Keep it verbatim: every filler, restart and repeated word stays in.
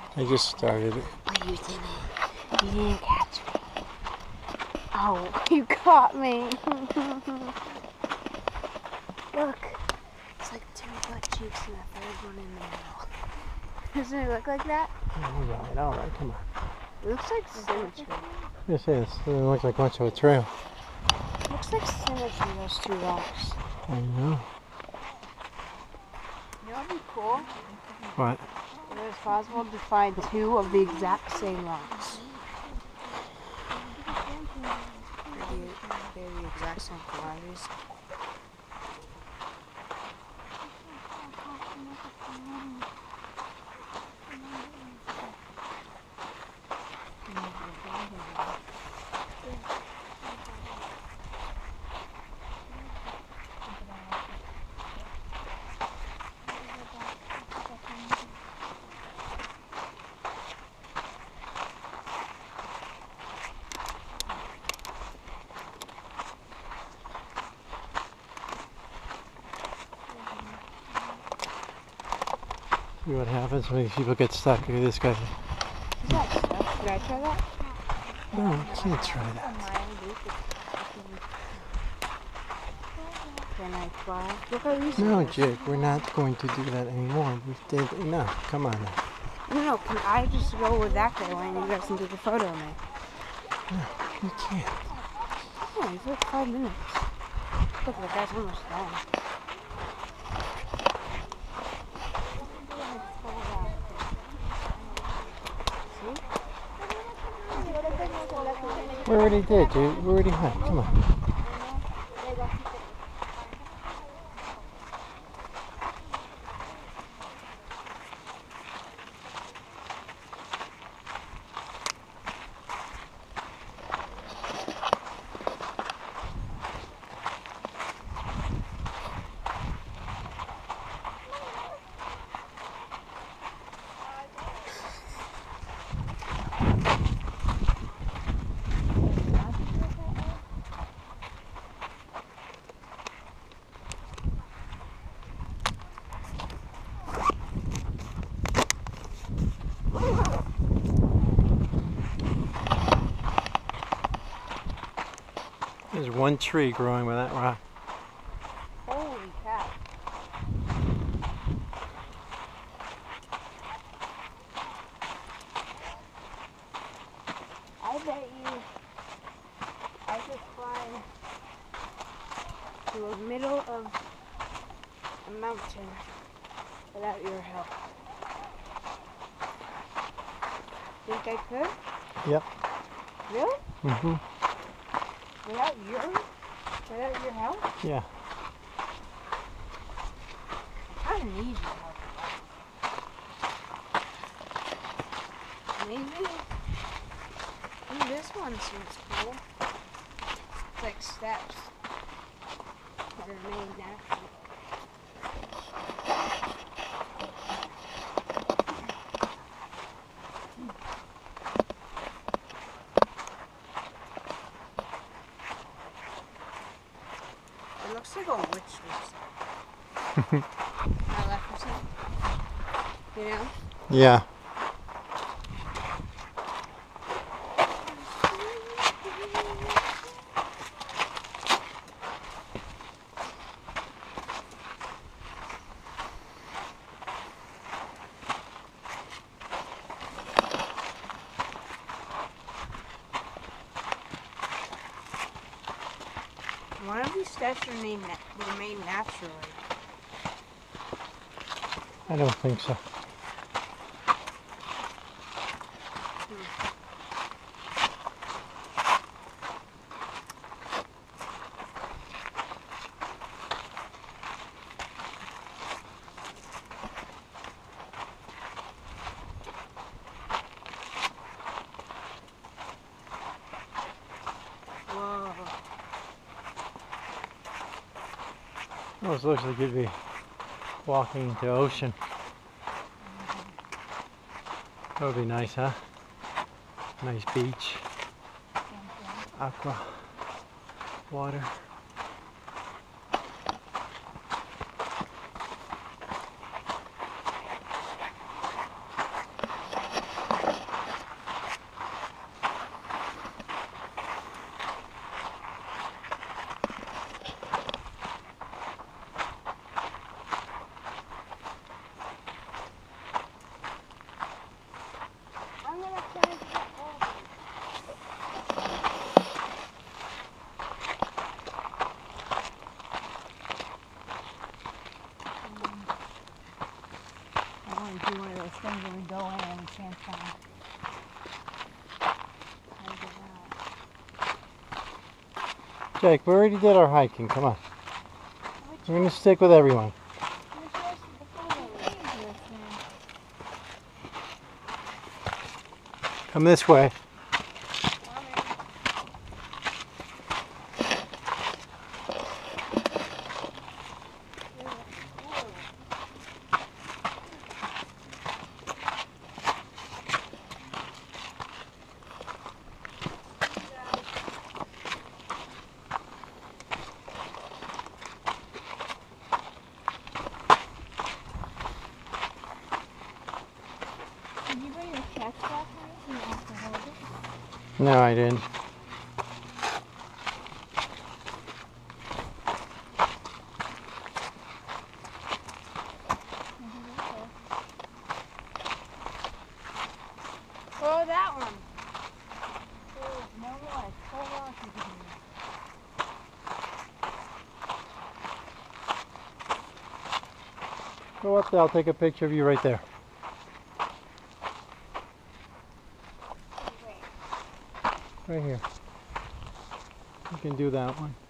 I just started it. But you didn't. You didn't catch me. Oh, you caught me. Look. It's like two butt cheeks and a third one in the middle. Doesn't it look like that? Alright, alright, come on. It looks like symmetry. This is. It doesn't look like much of a trail. It looks like symmetry, those two rocks. I know. You know what would be cool? What? If it was possible to find two of the exact same rocks. They're the, they're the exact same quantities. See what happens when these people get stuck. Look at this guy. Is that stuff? Should I try that? No, you can't try that. Can I try? Look how easy No, it is. Jake, we're not going to do that anymore. We did enough. Come on now. No, no, can I just go where that guy went and you guys can take a photo of me? No, you can't. Oh, it's like five minutes. Look, the guy's almost done. We already did, dude. We already went. Come on. There's one tree growing with that rock. Holy cow. I bet you I could climb to the middle of a mountain without your help. Think I could? Yep. Really? Mm-hmm. Without your without your help? Yeah. I don't need your help. Maybe. Ooh, this one seems cool. It's like steps that are made naturally. It looks like a witch or something. My left or something. You know? Yeah. One of these steps were made, na- were made naturally. I don't think so. Whoa. Almost looks like you'd be walking into ocean. That would be nice, huh? Nice beach. Aqua. Water. would be one of those things where we go in and we can't find how to get out. Jake, we already did our hiking. Come on. We're going to stick with everyone. Come this way. Did you bring your check back, honey? You have to hold it. No, I didn't. Oh, that one. Oh, no more. It's so rocky here. Go up there. I'll take a picture of you right there. Right here. You can do that one.